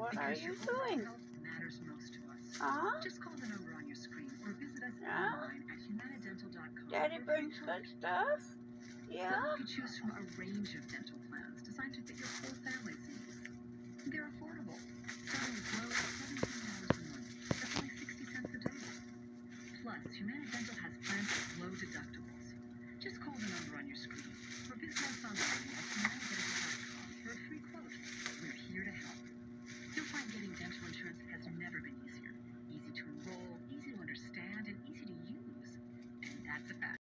What are you doing? Matters most to us. Huh? Just call the number on your screen or visit us Yeah? online at humanadental.com. Daddy brings good stuff? Yeah? They'll help you choose from a range of dental plans designed to fit your whole family's needs. They're affordable, starting as low as $17 a month. That's only 60 cents a day. Plus, Humana Dental has plans with low deductibles. Just call the number